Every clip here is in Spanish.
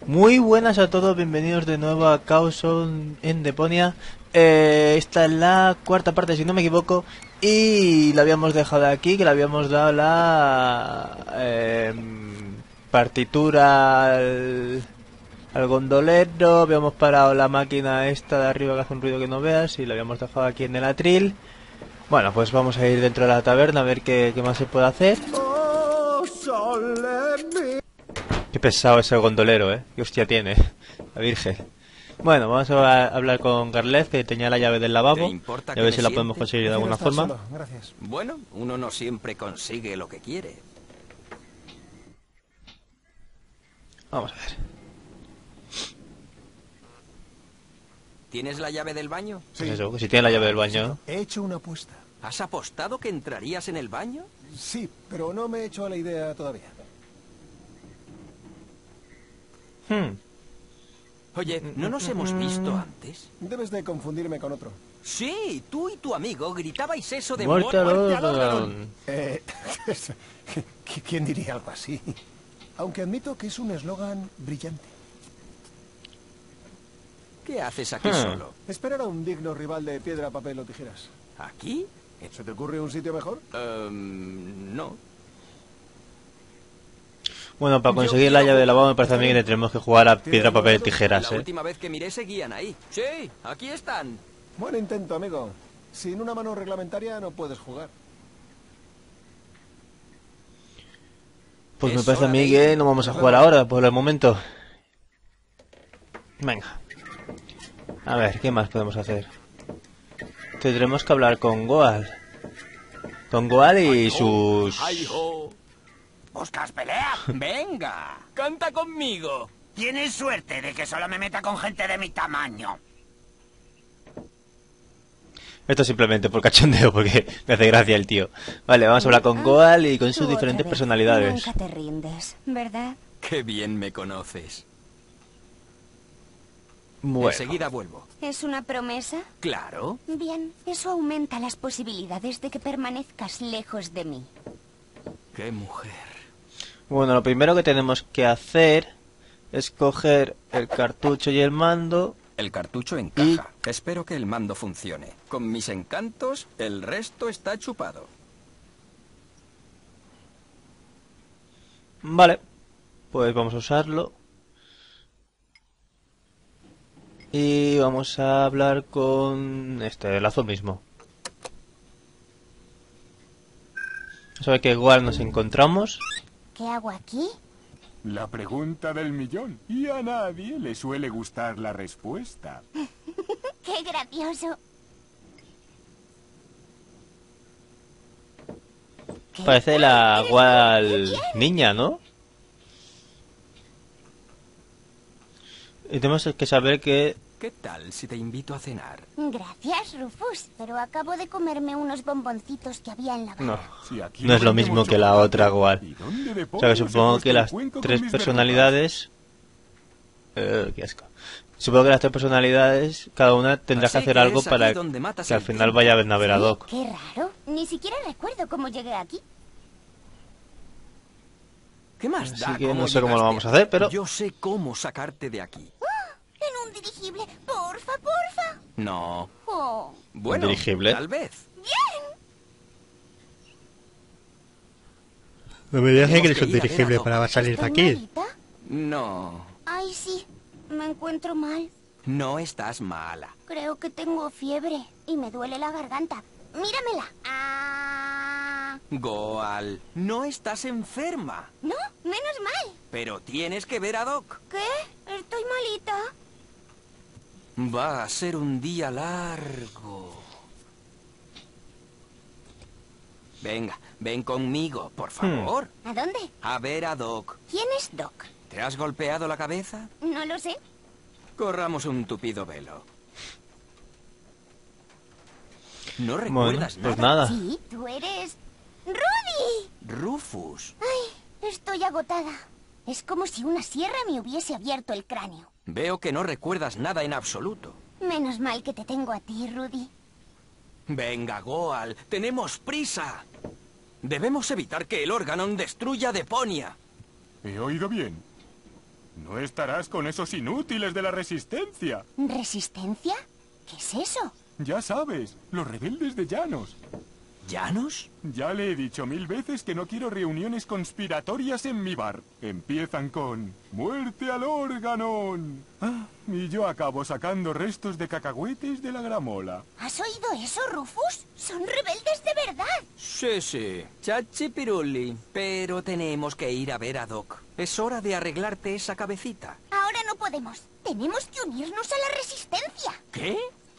Muy buenas a todos, bienvenidos de nuevo a Chaos en Deponia. Esta es la cuarta parte, si no me equivoco, y la habíamos dejado aquí, que le habíamos dado la partitura al gondolero, habíamos parado la máquina esta de arriba que hace un ruido que no veas y la habíamos dejado aquí en el atril. Bueno, pues vamos a ir dentro de la taberna a ver qué más se puede hacer. Qué pesado es el gondolero, Qué hostia tiene, la virgen. Bueno, vamos a hablar con Garlez, que tenía la llave del lavabo. Y a ver si la podemos conseguir de alguna forma. Solo, gracias. Bueno, uno no siempre consigue lo que quiere. Vamos a ver. ¿Tienes la llave del baño? Sí. Pues eso, que si tiene la llave del baño. He hecho una apuesta. ¿Has apostado que entrarías en el baño? Sí, pero no me he hecho a la idea todavía. Oye, ¿no nos hemos visto antes? Debes de confundirme con otro. Sí, tú y tu amigo gritabais eso de Muerte al ladrón. ladrón. ¿Quién diría algo así? Aunque admito que es un eslogan brillante. ¿Qué haces aquí solo? Esperar a un digno rival de piedra, papel o tijeras. ¿Aquí? ¿Se te ocurre un sitio mejor? No. Bueno, para conseguir la llave del lavabo me parece a mí que tendremos que jugar a piedra, papel, tijeras, La última vez que miré seguían ahí. Sí, aquí están. Buen intento, amigo. Sin una mano reglamentaria no puedes jugar. Pues me parece a mí que no vamos a jugar ahora, por el momento. Venga. A ver, ¿qué más podemos hacer? Tendremos que hablar con Goal. Con Goal y sus... ¿Buscas pelea? Venga, canta conmigo. Tienes suerte de que solo me meta con gente de mi tamaño. Esto simplemente por cachondeo, porque me hace gracia el tío. Vale, vamos a hablar con Goal y con sus diferentes personalidades. Nunca te rindes, ¿verdad? Qué bien me conoces. Bueno. Enseguida vuelvo. ¿Es una promesa? Claro. Bien, eso aumenta las posibilidades de que permanezcas lejos de mí. Qué mujer. Bueno, lo primero que tenemos que hacer es coger el cartucho y el mando. El cartucho encaja. Espero que el mando funcione. Con mis encantos, el resto está chupado. Vale, pues vamos a usarlo. Y vamos a hablar con este lazo mismo. Sabe que igual nos encontramos. ¿Qué hago aquí? La pregunta del millón. Y a nadie le suele gustar la respuesta. ¡Qué gracioso! ¿Qué? Parece la Gual niña, ¿no? Y tenemos que saber que... ¿Qué tal si te invito a cenar? Gracias, Rufus, pero acabo de comerme unos bomboncitos que había en la barra. No, Si aquí no es lo vendemos mismo que la chocolate, otra Gual. ¿y dónde de O sea que pollo supongo se que las cuesta el cuenco con tres mis personalidades... qué asco. Supongo que las tres personalidades, cada una tendrá que Así hacer que algo es aquí para donde matas que al el final tiempo. vaya a ver a Doc. Qué raro. Ni siquiera recuerdo cómo llegué aquí. ¿Qué más Así da que cómo no sé cómo lo llegaste vamos a aquí? hacer, pero... Yo sé cómo sacarte de aquí. En un dirigible. Porfa, porfa. No. Oh. Bueno, dirigible? tal vez. No me digas Tenemos que que ir a ver a Doc. para salir de ¿Estás aquí. malita? No. Ay, sí. Me encuentro mal. No estás mala. Creo que tengo fiebre y me duele la garganta. Míramela. Ah. Goal, no estás enferma. No, menos mal. Pero tienes que ver a Doc. ¿Qué? Estoy malita. Va a ser un día largo. Venga, ven conmigo, por favor. ¿A dónde? A ver a Doc. ¿Quién es Doc? ¿Te has golpeado la cabeza? No lo sé. Corramos un tupido velo. ¿No recuerdas Pues nada? nada. Sí, tú eres... ¡Rudy! Rufus. Ay, estoy agotada. Es como si una sierra me hubiese abierto el cráneo. Veo que no recuerdas nada en absoluto. Menos mal que te tengo a ti, Rudy. Venga, Goal, tenemos prisa. Debemos evitar que el Organon destruya Deponia. ¿He oído bien? No estarás con esos inútiles de la Resistencia. ¿Resistencia? ¿Qué es eso? Ya sabes, los rebeldes de Llanos. ¿Llanos? Ya le he dicho 1000 veces que no quiero reuniones conspiratorias en mi bar. Empiezan con ¡Muerte al órganon! Y yo acabo sacando restos de cacahuetes de la gramola. ¿Has oído eso, Rufus? Son rebeldes de verdad. Sí, sí. Chachi piruli. Pero tenemos que ir a ver a Doc. Es hora de arreglarte esa cabecita. Ahora no podemos. Tenemos que unirnos a la Resistencia. ¿Qué?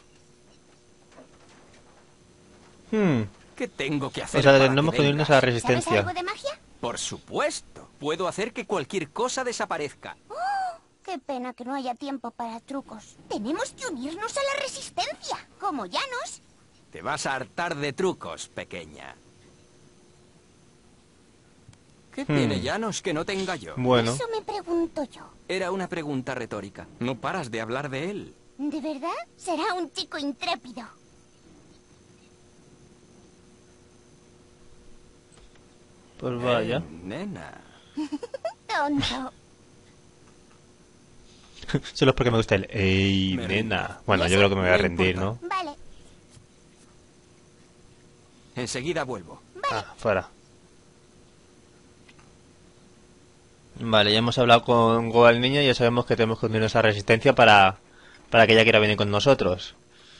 Hmm. ¿Qué tengo que hacer O sea, para tenemos que que unirnos a la vengas? ¿Sabes resistencia. algo de magia? Por supuesto. Puedo hacer que cualquier cosa desaparezca. Qué pena que no haya tiempo para trucos. Tenemos que unirnos a la Resistencia. Como Llanos. Te vas a hartar de trucos, pequeña. ¿Qué tiene Llanos que no tenga yo? Bueno, Eso me pregunto yo. Era una pregunta retórica. No paras de hablar de él. ¿De verdad? Será un chico intrépido. pues vaya. Nena. Tonto. Solo es porque me gusta el ¡Ey, Me nena! Bueno, ¿Y yo eso? creo que me voy a No rendir, importa. ¿no? Vale. Enseguida vuelvo. Ah, fuera. Vale, ya hemos hablado con Goal Niño y ya sabemos que tenemos que unirnos a Resistencia para que ella quiera venir con nosotros.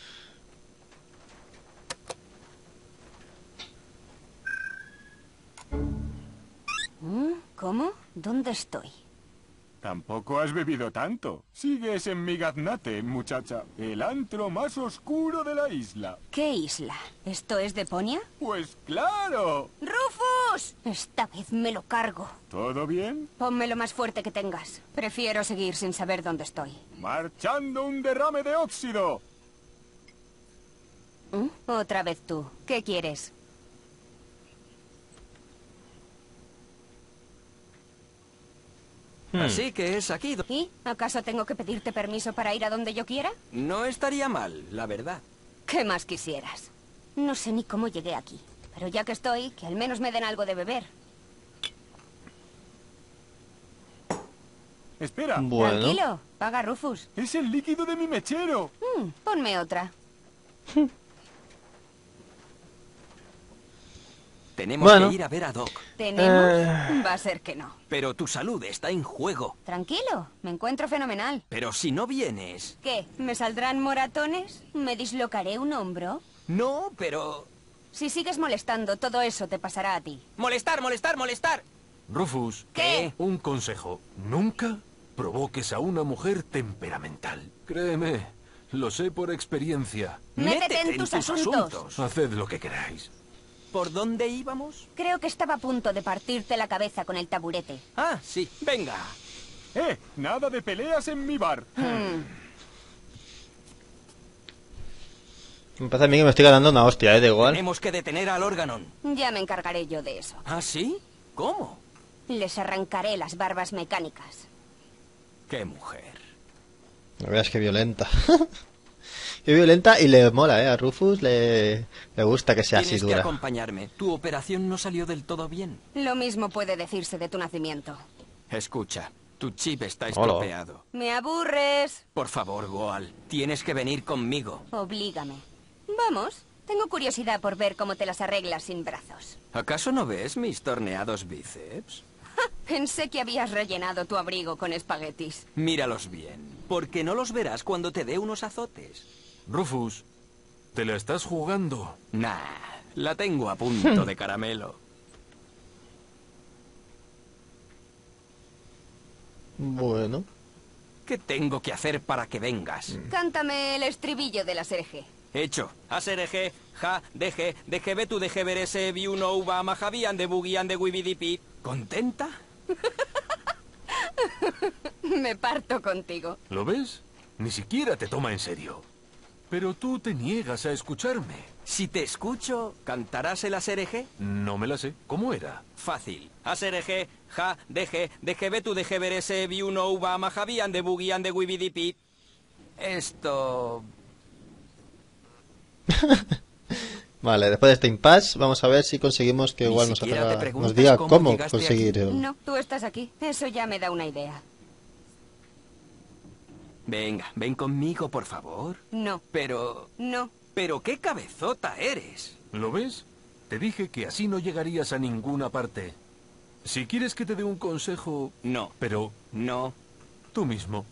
¿Cómo? ¿Dónde estoy? Tampoco has bebido tanto. Sigues en mi gaznate, muchacha. El antro más oscuro de la isla. ¿Qué isla? ¿Esto es Deponia? Pues claro. ¡Rufus! Esta vez me lo cargo. ¿Todo bien? Ponme lo más fuerte que tengas. Prefiero seguir sin saber dónde estoy. Marchando un derrame de óxido. Otra vez tú. ¿Qué quieres? Así que es aquí. ¿Y? ¿Acaso tengo que pedirte permiso para ir a donde yo quiera? No estaría mal, la verdad. ¿Qué más quisieras? No sé ni cómo llegué aquí. Pero ya que estoy, que al menos me den algo de beber. Espera, Bueno, Tranquilo. Paga Rufus. es el líquido de mi mechero. Ponme otra. Tenemos Bueno. que ir a ver a Doc. ¿Tenemos? Va a ser que no. Pero tu salud está en juego. Tranquilo. Me encuentro fenomenal. Pero si no vienes... ¿Qué? ¿Me saldrán moratones? ¿Me dislocaré un hombro? No, pero... Si sigues molestando, todo eso te pasará a ti. ¡Molestar, molestar, molestar! Rufus, ¿Qué? un consejo. Nunca provoques a una mujer temperamental. Créeme, lo sé por experiencia. Métete en tus asuntos. Haced lo que queráis. ¿Por dónde íbamos? Creo que estaba a punto de partirte la cabeza con el taburete. Ah, sí. Venga. Nada de peleas en mi bar. me parece a mí que me estoy ganando una hostia, de igual. Tenemos que detener al órganon. Ya me encargaré yo de eso. ¿Ah, sí? ¿Cómo? Les arrancaré las barbas mecánicas. ¡Qué mujer! La verdad es que violenta. Qué violenta y le mola, a Rufus le gusta que sea así Tienes que dura. acompañarme. Tu operación no salió del todo bien. Lo mismo puede decirse de tu nacimiento. Escucha, tu chip está Hola. estropeado. Me aburres. Por favor, Goal, tienes que venir conmigo. Oblígame. Vamos. Tengo curiosidad por ver cómo te las arreglas sin brazos. ¿Acaso no ves mis torneados bíceps? Pensé que habías rellenado tu abrigo con espaguetis. Míralos bien, porque no los verás cuando te dé unos azotes. Rufus, te la estás jugando. Nah, la tengo a punto de caramelo. Bueno, ¿Qué tengo que hacer para que vengas? Cántame el estribillo de la SRG. Hecho. Asereje, ja, deje, deje tu deje ver ese vi uno uva majavían de buguian de wibidipi. ¿Contenta? Me parto contigo. ¿Lo ves? Ni siquiera te toma en serio. Pero tú te niegas a escucharme. Si te escucho, ¿cantarás el asereje? No me la sé. ¿Cómo era? Fácil. Asereje, ja, deje tu deje ver ese vi uno uva majavían de buguian de wibidipi. Esto... vale, después de este impasse vamos a ver si conseguimos que Ni igual nos, siquiera te preguntas nos diga cómo cómo llegaste conseguir aquí. el... No, tú estás aquí. Eso ya me da una idea. Venga, ven conmigo, por favor. No. Pero... No. ¿Pero qué cabezota eres? ¿Lo ves? Te dije que así no llegarías a ninguna parte. Si quieres que te dé un consejo... No. Pero No. tú mismo.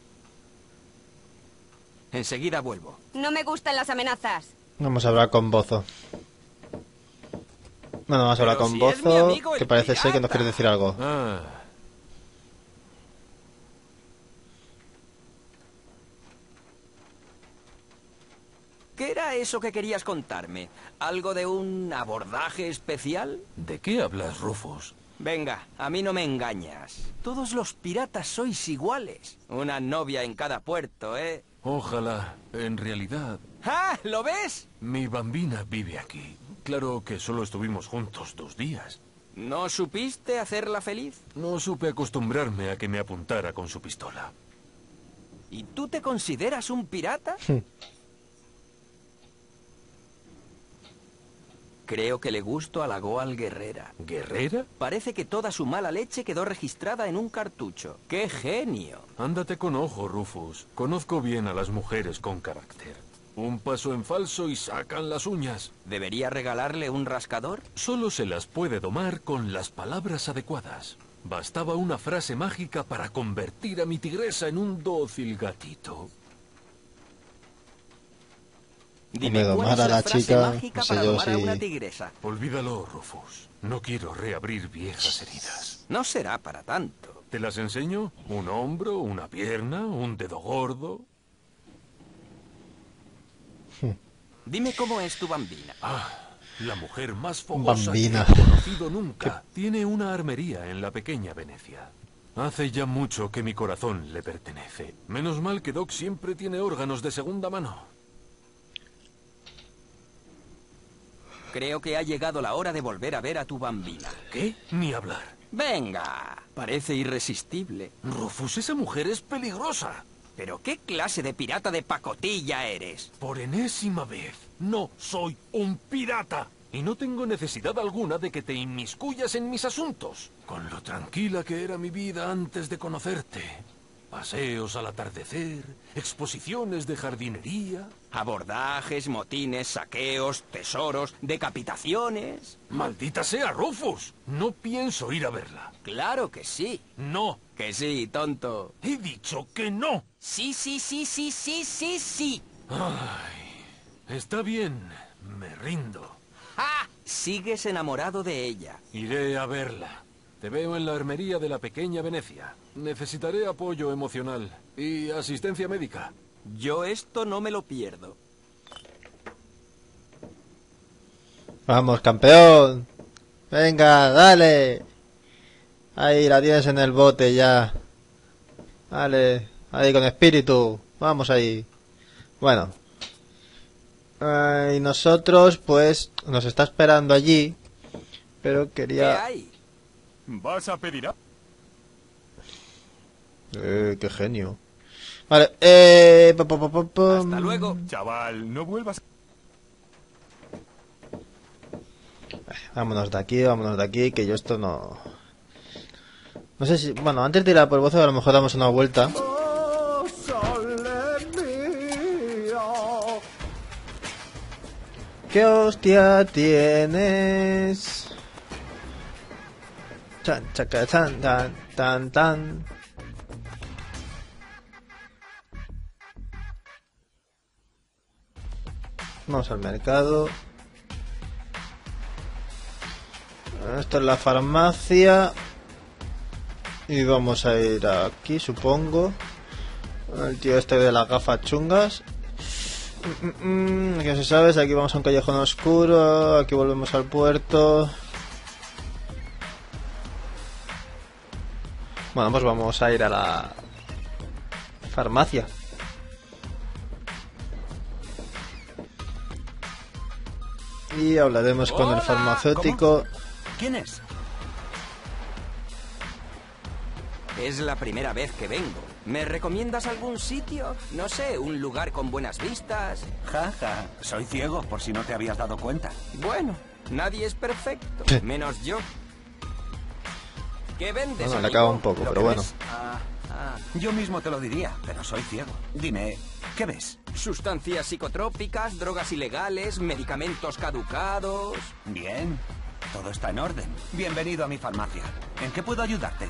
Enseguida vuelvo. No me gustan las amenazas. Vamos a hablar con Bozo. Bueno, vamos a hablar Pero con si es mi Bozo, amigo el que parece ser que nos pirata. quiere decir algo. Ah. ¿Qué era eso que querías contarme? ¿Algo de un abordaje especial? ¿De qué hablas, Rufus? Venga, a mí no me engañas. Todos los piratas sois iguales. Una novia en cada puerto, ¿eh? Ojalá. En realidad, ¡Ah! ¿Lo ves? mi bambina vive aquí. Claro que solo estuvimos juntos 2 días. ¿No supiste hacerla feliz? No supe acostumbrarme a que me apuntara con su pistola. ¿Y tú te consideras un pirata? Creo que le gusto halagó al Guerrera. ¿Guerrera? Parece que toda su mala leche quedó registrada en un cartucho. ¡Qué genio! Ándate con ojo, Rufus. Conozco bien a las mujeres con carácter. Un paso en falso y sacan las uñas. ¿Debería regalarle un rascador? Solo se las puede domar con las palabras adecuadas. Bastaba una frase mágica para convertir a mi tigresa en un dócil gatito. Dime, Hombre, ¿cuál domar es a la frase chica, mágica no sé para yo domar a si- una tigresa? Olvídalo, Rufus. No quiero reabrir viejas heridas. No será para tanto. ¿Te las enseño? ¿Un hombro, una pierna, un dedo gordo? Dime cómo es tu bambina. La mujer más fogosa Bambina. que he conocido nunca. Tiene una armería en la pequeña Venecia. Hace ya mucho que mi corazón le pertenece. Menos mal que Doc siempre tiene órganos de segunda mano. Creo que ha llegado la hora de volver a ver a tu bambina. ¿Qué? Ni hablar. Venga, parece irresistible. Rufus, esa mujer es peligrosa. ¿Pero qué clase de pirata de pacotilla eres? Por enésima vez, no soy un pirata. Y no tengo necesidad alguna de que te inmiscuyas en mis asuntos. Con lo tranquila que era mi vida antes de conocerte. Paseos al atardecer, exposiciones de jardinería. Abordajes, motines, saqueos, tesoros, decapitaciones. ¡Maldita sea, Rufus! No pienso ir a verla. Claro que sí. No, Que sí, tonto. he dicho que no. Sí, sí, sí, sí, sí, sí, sí. Está bien, me rindo. ¡Ah! Sigues enamorado de ella. Iré a verla. Te veo en la armería de la pequeña Venecia. Necesitaré apoyo emocional y asistencia médica. Yo esto no me lo pierdo. Vamos, campeón. Venga, dale. Ahí la tienes en el bote ya. Dale, ahí con espíritu. Vamos ahí. Bueno. Y nosotros, pues, nos está esperando allí. Pero ¿Qué quería... hay? ¿Vas a pedir a...? qué genio. Vale, Hasta luego. Chaval, no vuelvas... vámonos de aquí, que yo esto no... No sé si... Bueno, antes de ir a por Bozo, a lo mejor damos una vuelta. ¡Oh, sole mío! ¿Qué hostia tienes? Chan, chaca, chan, tan, tan, tan. Vamos al mercado. Esto es la farmacia. Y vamos a ir aquí, supongo. El tío este de las gafas chungas. Que se sabe, aquí vamos a un callejón oscuro. Aquí volvemos al puerto. Bueno, pues vamos a ir a la farmacia. Y hablaremos con el Hola, farmacéutico. ¿Quién es? Es la primera vez que vengo. ¿Me recomiendas algún sitio? No sé, un lugar con buenas vistas. Jaja, soy ciego, por si no te habías dado cuenta. Bueno, nadie es perfecto, Sí. menos yo. ¿Qué vendes? Bueno, le amigo? acaba un poco, Lo pero que bueno. ves. Ah, Yo mismo te lo diría, pero soy ciego. Dime, ¿qué ves? Sustancias psicotrópicas, drogas ilegales, medicamentos caducados... Bien, todo está en orden. Bienvenido a mi farmacia. ¿En qué puedo ayudarte?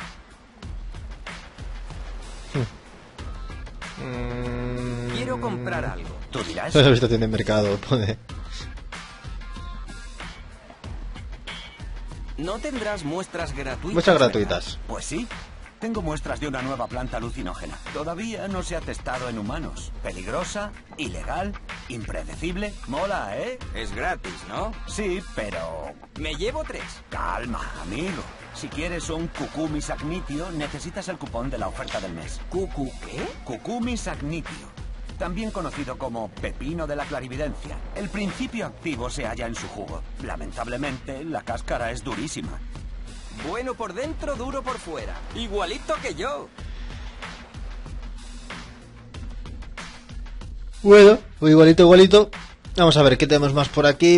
Quiero comprar algo. Tú dirás. No he visto tiene mercado, pone. ¿No tendrás muestras gratuitas? Muestras ¿verdad? gratuitas. Pues sí. Tengo muestras de una nueva planta alucinógena. Todavía no se ha testado en humanos. Peligrosa, ilegal, impredecible. Mola, ¿eh? Es gratis, ¿no? Sí, pero... Me llevo 3. Calma, amigo. Si quieres un Cucumi Sagnitio, necesitas el cupón de la oferta del mes. ¿Cucu qué? Cucumi Sagnitio, también conocido como pepino de la clarividencia. El principio activo se halla en su jugo. Lamentablemente, la cáscara es durísima. Bueno por dentro, duro por fuera. Igualito que yo. Bueno, igualito. Vamos a ver qué tenemos más por aquí.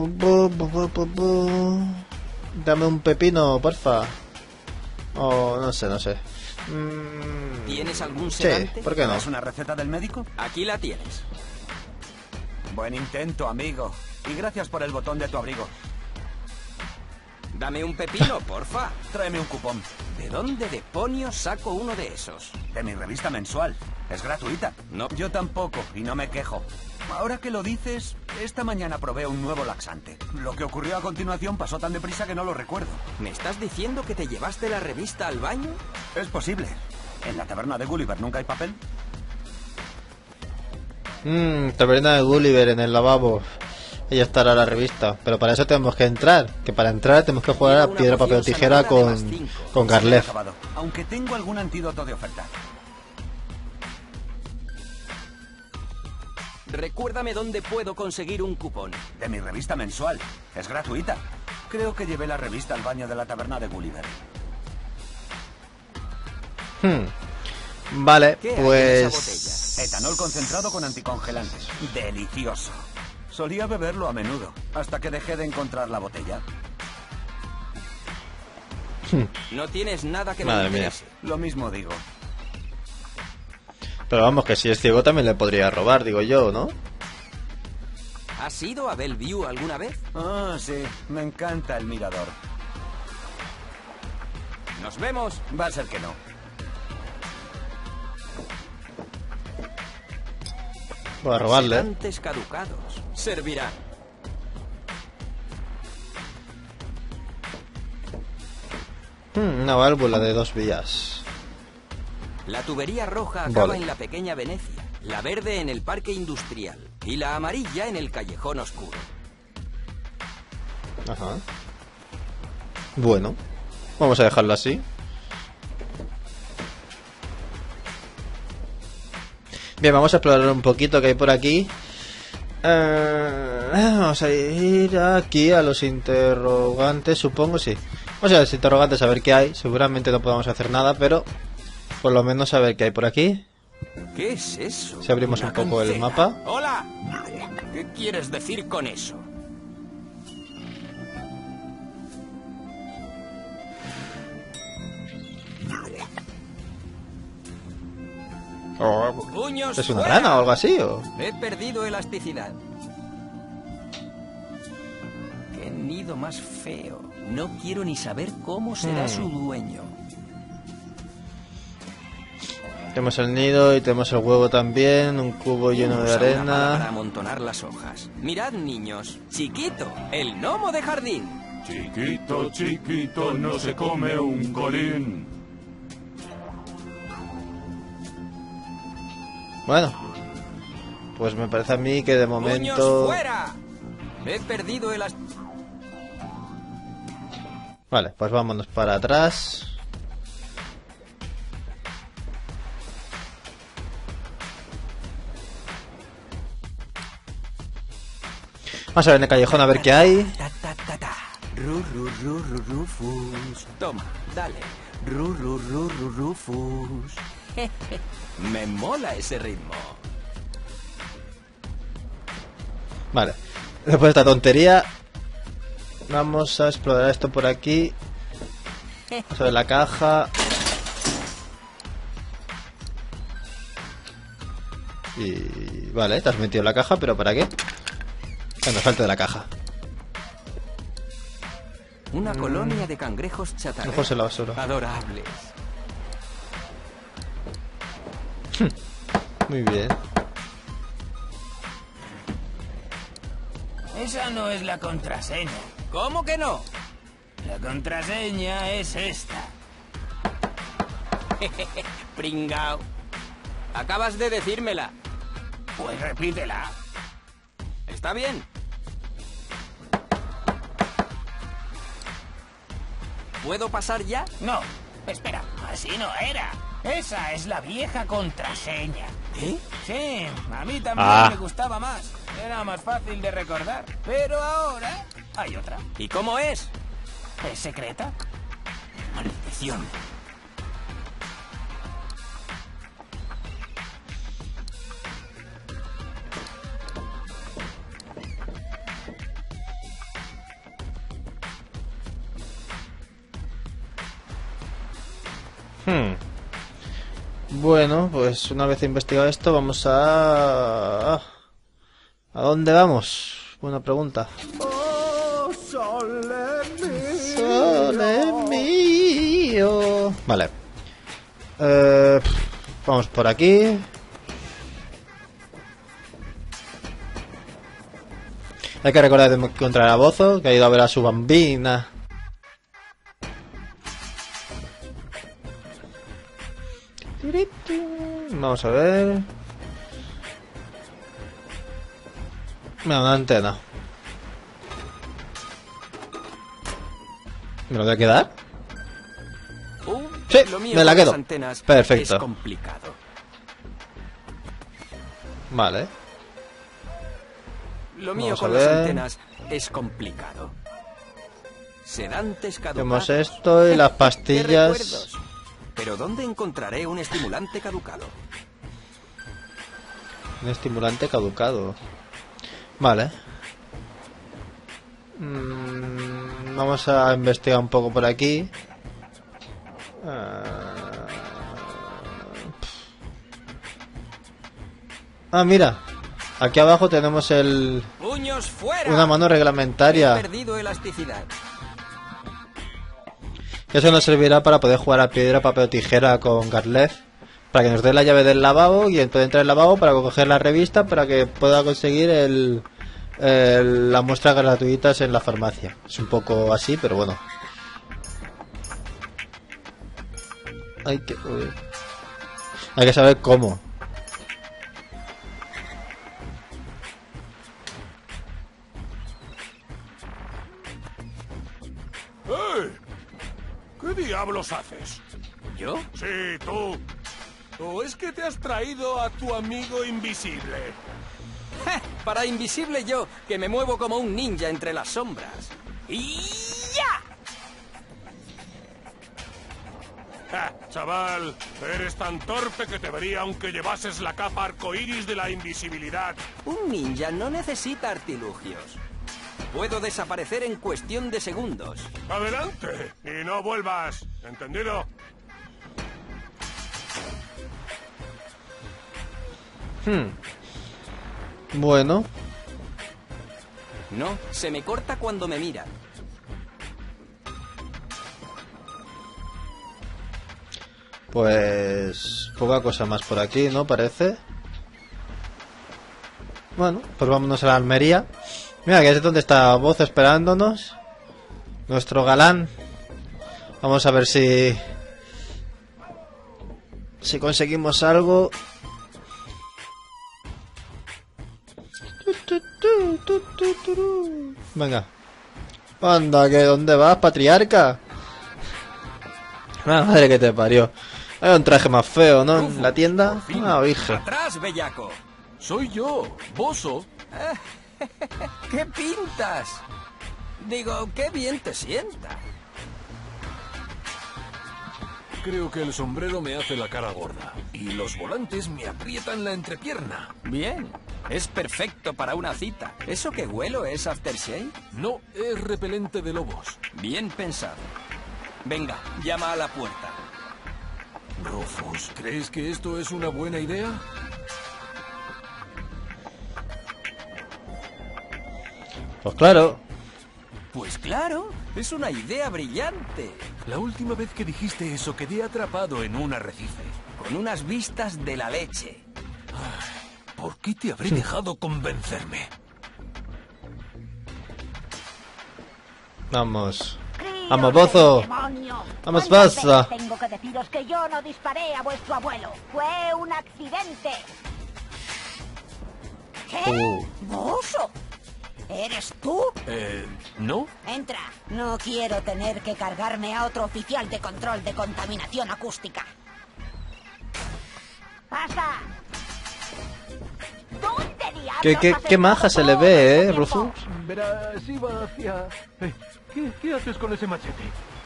Dame un pepino, porfa. Oh, no sé. ¿Tienes algún Sí, sedante? ¿por qué no? ¿Es una receta del médico? Aquí la tienes. Buen intento, amigo. Y gracias por el botón de tu abrigo. Dame un pepino, porfa. Tráeme un cupón. ¿De dónde demonios saco uno de esos? De mi revista mensual. Es gratuita. No. Yo tampoco, y no me quejo. Ahora que lo dices, esta mañana probé un nuevo laxante. Lo que ocurrió a continuación pasó tan deprisa que no lo recuerdo. ¿Me estás diciendo que te llevaste la revista al baño? Es posible. ¿En la taberna de Gulliver nunca hay papel? Taberna de Gulliver en el lavabo. Ahí estará la revista. Pero para eso tenemos que entrar. Que para entrar tenemos que jugar a piedra, papel o tijera con Garlef. Acabado, aunque tengo algún antídoto de oferta. Recuérdame dónde puedo conseguir un cupón. De mi revista mensual. Es gratuita. Creo que llevé la revista al baño de la taberna de Gulliver. Vale, ¿Qué hay en pues... esa Etanol concentrado con anticongelantes. Delicioso. Solía beberlo a menudo, hasta que dejé de encontrar la botella. No tienes nada que Madre me mía. interese. Lo mismo digo. Pero vamos, que si es ciego también le podría robar, digo yo, ¿no? ¿Has ido a Bellevue alguna vez? Ah, sí. Me encanta el mirador. Nos vemos. Va a ser que no. Voy a robarle. Sedantes caducados. Servirán. Una válvula de 2 vías. La tubería roja acaba Vale. en la pequeña Venecia, la verde en el parque industrial y la amarilla en el callejón oscuro. Ajá. Bueno, vamos a dejarlo así. Bien, vamos a explorar un poquito que hay por aquí. Vamos a ir aquí a los interrogantes, supongo, sí. Vamos a los interrogantes a ver qué hay. Seguramente no podamos hacer nada, pero por lo menos a ver qué hay por aquí. ¿Qué es eso? Si abrimos ¿Una un poco el cancela? mapa. ¡Hola! ¿Qué quieres decir con eso? ¡Puños ¿Es una fuera! rana o algo así? ¿O? He perdido elasticidad. ¡Qué nido más feo! No quiero ni saber cómo será su dueño. Tenemos el nido y tenemos el huevo también. Un cubo lleno de Usa una pala para arena. amontonar las hojas. Mirad, niños. Chiquito, el gnomo de jardín. Chiquito, chiquito, no se come un colín. Bueno, pues me parece a mí que de ¡Puños momento... fuera! He perdido el... Vale, pues vámonos para atrás. Vamos a ver en el callejón a ver qué hay. Ta, ta, ta, ta. Rufus. Toma, dale. Rufus. Me mola ese ritmo. Vale, después de esta tontería vamos a explorar esto por aquí. Vamos a ver la caja. Y... Vale, te has metido en la caja, pero ¿para qué? Que nos falte de la caja. Una colonia de cangrejos chatarreros. Ojos en la basura. Adorables. Muy bien. Esa no es la contraseña. ¿Cómo que no? La contraseña es esta. Pringao. Acabas de decírmela. Pues repítela. Está bien. ¿Puedo pasar ya? No, espera, así no era. Esa es la vieja contraseña. ¿Eh? Sí, a mí también me gustaba más. Era más fácil de recordar. Pero ahora hay otra. ¿Y cómo es? ¿Es secreta? Maldición. Bueno, pues una vez investigado esto, vamos a... ¿A dónde vamos? Buena pregunta. ¡Oh, sole mío! Sole mío. Vale. Vamos por aquí. Hay que recordar de encontrar a Bozo, que ha ido a ver a su bambina. Vamos a ver. Mira, una antena. ¿Me lo voy a quedar? Sí, lo mío me la con las quedo. antenas Perfecto. Es complicado. Vale. Lo mío Vamos a con las ver. antenas es complicado. Sedantes caducados. Tenemos esto y las ¡Qué pastillas. recuerdos! Pero ¿dónde encontraré un estimulante caducado? Un estimulante caducado. Vale. Vamos a investigar un poco por aquí. Mira. Aquí abajo tenemos el... ¡Puños fuera! Una mano reglamentaria. He perdido elasticidad. Eso nos servirá para poder jugar a piedra, papel o tijera con Garlev. Para que nos dé la llave del lavabo y puede entrar al lavabo para coger la revista para que pueda conseguir las muestras gratuitas en la farmacia. Es un poco así, pero bueno. Hay que saber cómo. ¿Qué diablos haces? ¿Yo? Sí, tú. ¿O es que te has traído a tu amigo invisible? Para invisible yo, que me muevo como un ninja entre las sombras. ¡Y ya! Chaval, eres tan torpe que te vería aunque llevases la capa arcoíris de la invisibilidad. Un ninja no necesita artilugios. Puedo desaparecer en cuestión de segundos. ¡Adelante! Y no vuelvas. ¿Entendido? Bueno. No, se me corta cuando me mira. Pues... poca cosa más por aquí, ¿no? Parece. Bueno, pues vámonos a la Almería. Mira, que es donde está Bozo esperándonos. Nuestro galán. Vamos a ver si conseguimos algo. Venga. Anda, que ¿dónde vas, patriarca? Madre que te parió. Hay un traje más feo, ¿no? En la tienda. Hijo. ¡Atrás, bellaco! Soy yo, Bozo. ¿Qué pintas? Digo, qué bien te sienta. Creo que el sombrero me hace la cara gorda. Y los volantes me aprietan la entrepierna. Bien, es perfecto para una cita. ¿Eso que huelo es aftershave? No, es repelente de lobos. Bien pensado. Venga, llama a la puerta. Rufus, ¿crees que esto es una buena idea? Pues claro. Pues claro, es una idea brillante. La última vez que dijiste eso quedé atrapado en un arrecife. Con unas vistas de la leche. ¿Por qué te habré dejado convencerme? Vamos. ¡Vamos, Bozo! ¡Vamos, Bozo! Tengo que deciros que yo no disparé a vuestro abuelo. Fue un accidente. ¿Qué? ¿Bozo? ¿Eres tú? ¿No? Entra. No quiero tener que cargarme a otro oficial de control de contaminación acústica. ¡Pasa! ¿Dónde diablos Qué maja se le ve, Rufus. Verás, iba hacia... ¿Qué haces con ese machete?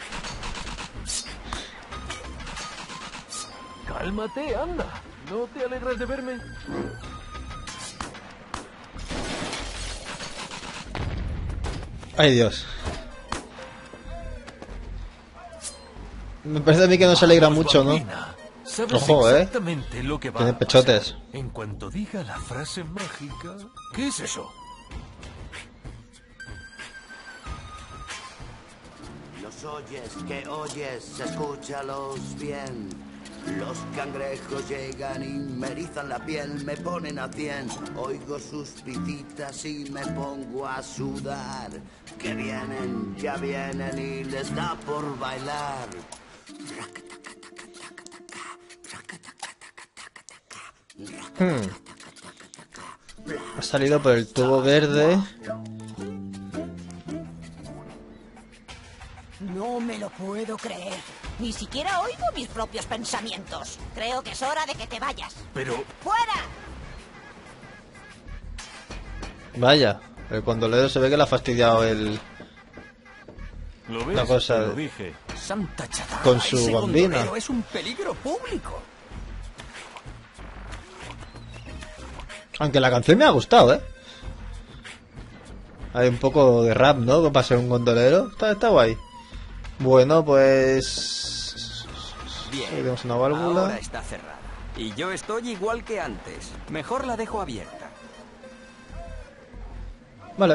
Cálmate, anda. ¿No te alegras de verme? Ay, Dios. Me parece a mí que no se alegra mucho, ¿no? Sabes Ojo, exactamente lo que va Tiene a pasar. pechotes. En cuanto diga la frase mágica... ¿Qué es eso? Los oyes, que oyes, escúchalos bien. Los cangrejos llegan y me erizan la piel, me ponen a 100. Oigo sus pititas y me pongo a sudar. Que vienen, ya vienen y les da por bailar. Ha salido por el tubo verde. No me lo puedo creer. Ni siquiera oigo mis propios pensamientos. Creo que es hora de que te vayas. Pero... ¡Fuera! Vaya, el condolero se ve que le ha fastidiado el... ¿Lo ves? La cosa Te lo dije. Santa chatarra, con su ese bombina. gondolero es un peligro público. Aunque la canción me ha gustado, ¿eh? Hay un poco de rap, ¿no? Para ser un gondolero. Está guay. Bueno, pues... Bien, ahí tenemos una válvula. ahora está cerrada. Y yo estoy igual que antes. Mejor la dejo abierta. Vale.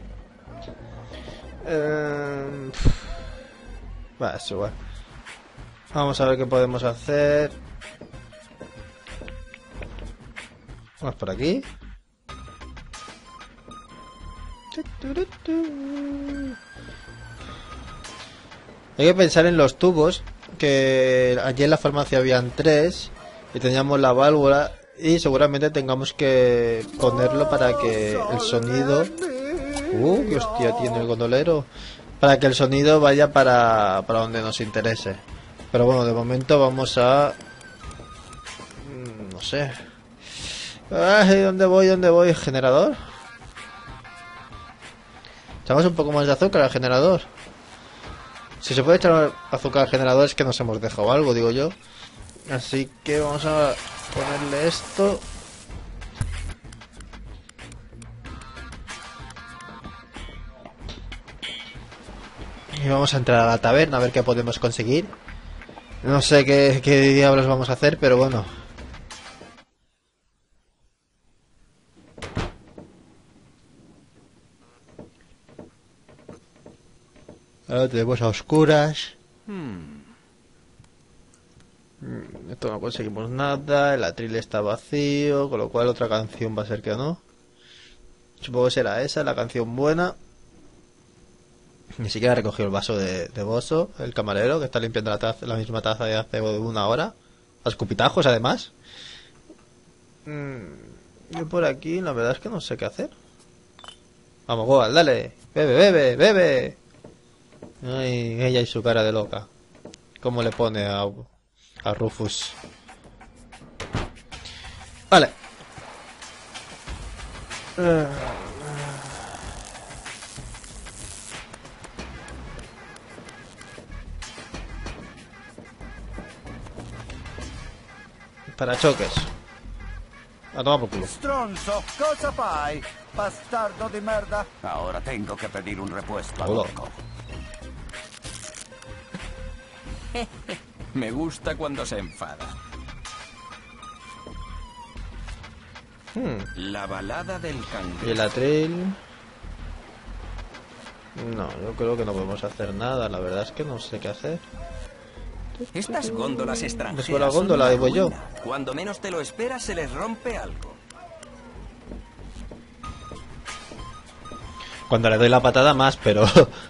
Va, es igual. Vamos a ver qué podemos hacer. Vamos por aquí. Hay que pensar en los tubos, que allí en la farmacia habían 3 y teníamos la válvula y seguramente tengamos que ponerlo para que el sonido... ¡Qué hostia tiene el gondolero! Para que el sonido vaya para donde nos interese. Pero bueno, de momento vamos a... no sé... Ay, ¿dónde voy? ¿Generador? Echamos un poco más de azúcar al generador. Si se puede echar azúcar al generador es que nos hemos dejado algo, digo yo. Así que vamos a ponerle esto. Y vamos a entrar a la taberna a ver qué podemos conseguir. No sé qué diablos vamos a hacer, pero bueno. Ahora tenemos a oscuras. Esto no conseguimos nada. El atril está vacío, con lo cual otra canción va a ser que no. Supongo que será esa, la canción buena. Ni siquiera recogió el vaso de Bozo, el camarero, que está limpiando la misma taza de hace 1 hora. A escupitajos, además. Yo por aquí, la verdad es que no sé qué hacer. Vamos, Goal, dale. Bebe. Ay, ella y su cara de loca. ¿Cómo le pone a Rufus? Vale. Parachoques. A tomar por culo. Stronzo, cosa fai? Bastardo de merda. Ahora tengo que pedir un repuesto. Hola. Loco. Me gusta cuando se enfada. La balada del Y cangrejo. el atril. No, yo creo que no podemos hacer nada. La verdad es que no sé qué hacer. Estas góndolas extranjeras Pues la góndola, son ahí una voy yo. ruina. Cuando menos te lo esperas se les rompe algo. Cuando le doy la patada más, pero...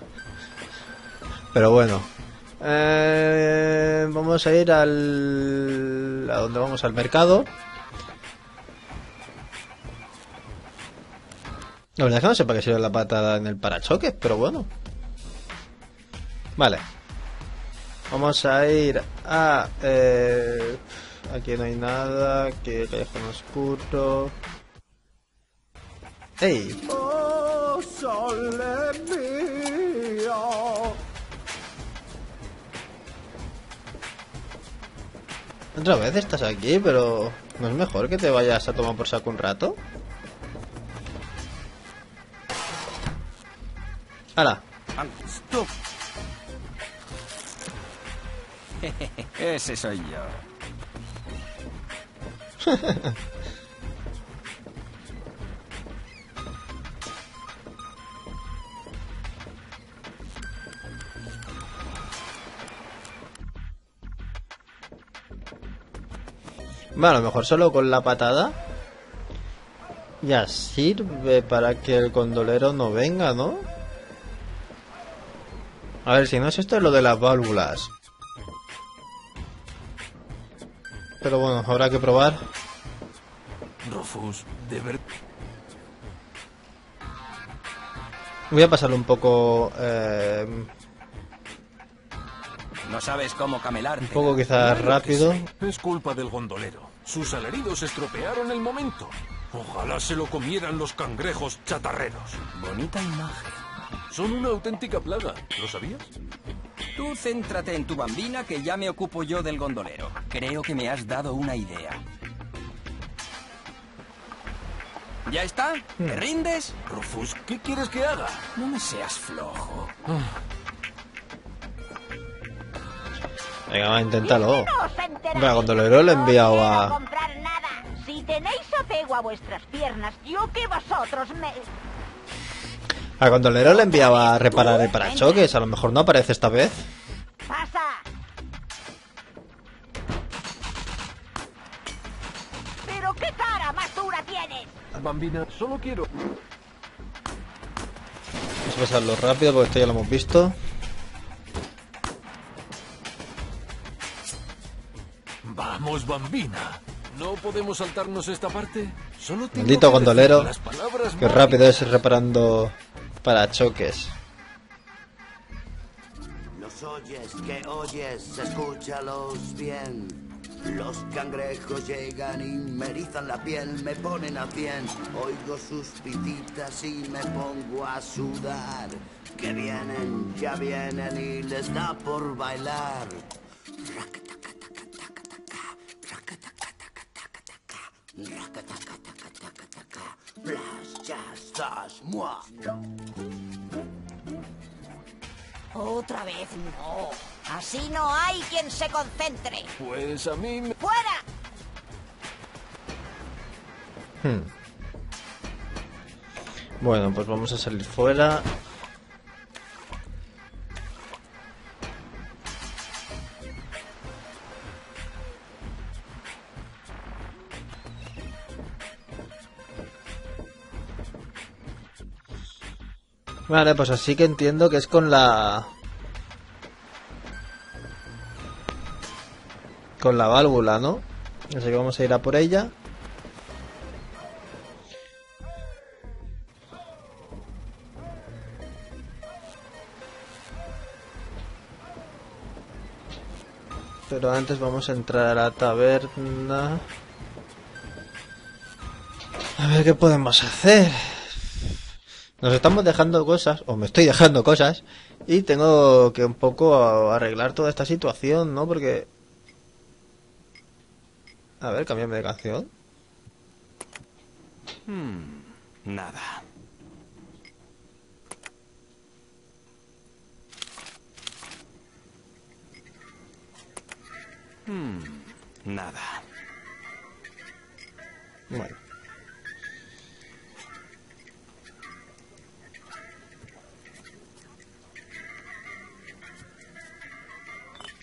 pero bueno. Vamos a ir al... ¿A dónde vamos? Al mercado. La verdad es que no sé para qué sirve la patada en el parachoques, pero bueno. Vale. Vamos a ir a... aquí no hay nada. Aquí callejón oscuro. ¡Ey! ¡Oh, sole mío! Otra vez estás aquí, pero... ¿no es mejor que te vayas a tomar por saco un rato? ¡Hala! ¡Tú! Ese soy yo. Bueno, a lo mejor solo con la patada ya sirve para que el gondolero no venga, ¿no? A ver, si no es esto, es lo de las válvulas. Pero bueno, habrá que probar. Rufus, de verdad. Voy a pasarlo un poco... No sabes cómo camelarte. un poco quizás rápido. Es culpa del gondolero. Sus alaridos estropearon el momento. Ojalá se lo comieran los cangrejos chatarreros. Bonita imagen. Son una auténtica plaga. ¿Lo sabías? Tú céntrate en tu bambina que ya me ocupo yo del gondolero. Creo que me has dado una idea. ¿Ya está? ¿Te rindes? Rufus, ¿qué quieres que haga? No me seas flojo. Venga, va, inténtalo. No os enteráis. Hombre, al gondolero le he enviado No quiero a... comprar nada. Si tenéis apego a vuestras piernas, yo que vosotros me... Al gondolero le enviaba a reparar el parachoques. A lo mejor no aparece esta vez. ¡Pasa! ¿Pero qué cara más dura tienes? Bambina, solo quiero... Vamos a pasarlo rápido porque esto ya lo hemos visto. Vamos, Bambina. ¿No podemos saltarnos esta parte? Solo tengo Maldito que gondolero. decir las palabras Qué rápido es reparando parachoques. Los oyes, que oyes, escúchalos bien. Los cangrejos llegan y me erizan la piel, me ponen a 100. Oigo sus pititas y me pongo a sudar. Que vienen, ya vienen y les da por bailar. Flash, jazz, dash, moi. Otra vez no. Así no hay quien se concentre. Pues a mí me... ¡Fuera! Bueno, pues vamos a salir fuera. Vale, pues así que entiendo que es con la... con la válvula, ¿no? Así que vamos a ir a por ella. Pero antes vamos a entrar a la taberna. A ver qué podemos hacer. Nos estamos dejando cosas, o me estoy dejando cosas, y tengo que un poco arreglar toda esta situación, ¿no? Porque... A ver, cámbiame de canción. Nada. Nada. Bueno.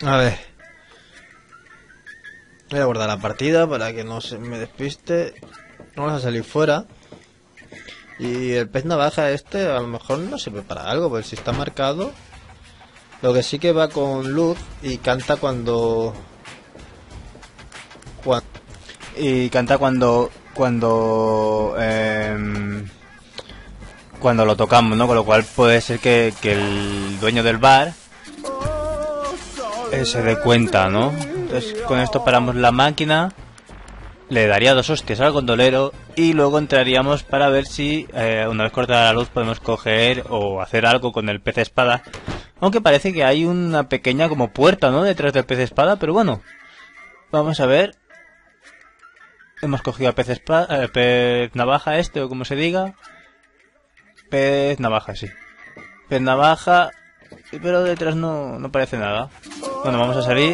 A ver. Voy a guardar la partida para que no se me despiste. Vamos a salir fuera. Y el pez navaja este a lo mejor no sirve para algo, porque si está marcado. Lo que sí que va con luz y canta cuando lo tocamos, ¿no? Con lo cual puede ser que el dueño del bar se dé cuenta, ¿no? Entonces con esto paramos la máquina, le daría 2 hostias al gondolero y luego entraríamos para ver si una vez cortada la luz podemos coger o hacer algo con el pez espada. Aunque parece que hay una pequeña como puerta, ¿no? Detrás del pez espada, pero bueno, vamos a ver. Hemos cogido al pez navaja este, o como se diga. Pez navaja, sí. Pez navaja, pero detrás no parece nada. Bueno, vamos a salir.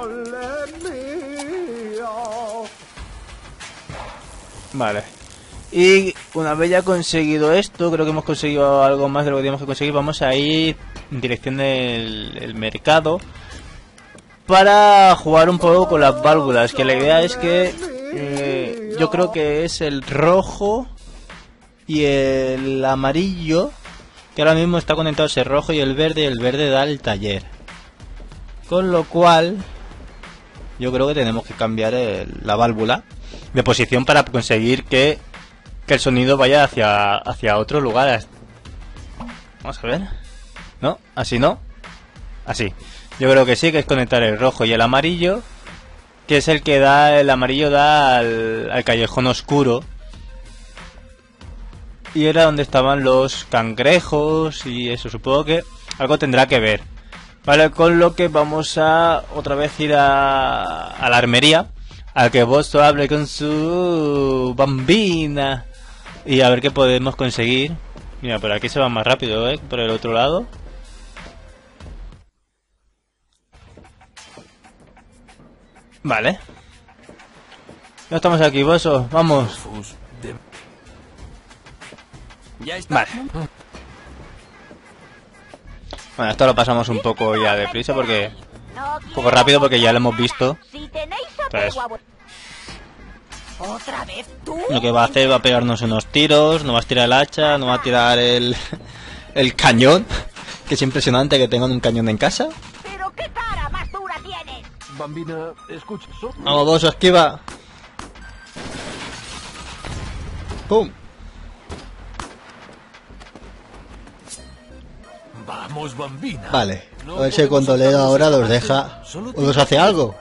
Vale. Y una vez ya conseguido esto, creo que hemos conseguido algo más de lo que teníamos que conseguir. Vamos a ir en dirección del mercado para jugar un poco con las válvulas. Que la idea es que yo creo que es el rojo y el amarillo, que ahora mismo está conectado ese rojo, y el verde da el taller. Con lo cual yo creo que tenemos que cambiar la válvula de posición para conseguir que el sonido vaya hacia otro lugar. Vamos a ver. ¿No? ¿Así no? Así. Yo creo que sí, que es conectar el rojo y el amarillo, que es el que da, el amarillo da al callejón oscuro. Y era donde estaban los cangrejos y eso, supongo que algo tendrá que ver. Vale, con lo que vamos a otra vez ir a la armería, a que Bozo hable con su bambina y a ver qué podemos conseguir. Mira, por aquí se va más rápido, por el otro lado. Vale. Ya estamos aquí, Bozo, vamos. Ya está. Vale. Bueno, esto lo pasamos un poco ya deprisa porque... Un poco rápido porque ya lo hemos visto. Entonces, ¿Otra vez tú? lo que va a hacer va a pegarnos unos tiros, no va a tirar el hacha, no va a tirar el cañón. Que es impresionante que tengan un cañón en casa. ¿Pero qué cara más dura tienes? Bambina, escucha. Vamos, Bozo, esquiva. ¡Pum! Vamos, Bambina. Vale, a ver si el gondolero ahora los deja o los hace algo.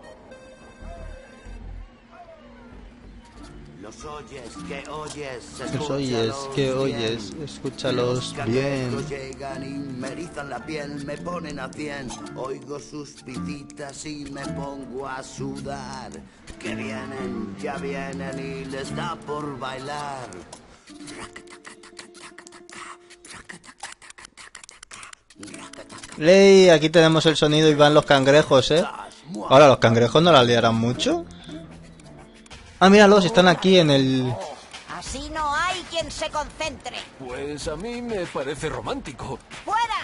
Los oyes, que oyes, Los oyes, que oyes, escúchalos bien. Los llegan y me erizan la piel, me ponen a 100. Oigo sus pititas y me pongo a sudar. Que vienen, ya vienen y les da por bailar. Ley, aquí tenemos el sonido y van los cangrejos, Ahora, ¿los cangrejos no la liarán mucho? Ah, míralos, están aquí en el... Así no hay quien se concentre. Pues a mí me parece romántico. ¡Fuera!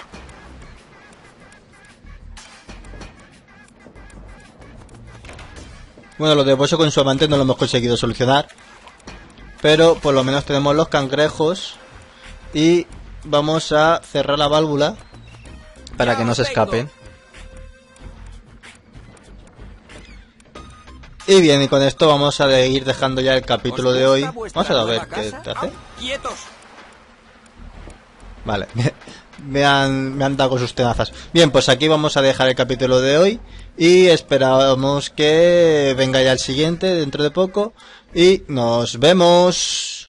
Bueno, lo de Bozo con su amante no lo hemos conseguido solucionar, pero por lo menos tenemos los cangrejos. Y vamos a cerrar la válvula para que no se escapen. Y bien, y con esto vamos a ir dejando ya el capítulo de hoy. Vamos a ver qué te hace. ¡Quietos! Vale, me han dado con sus tenazas. Bien, pues aquí vamos a dejar el capítulo de hoy. Y esperamos que venga ya el siguiente dentro de poco. Y nos vemos.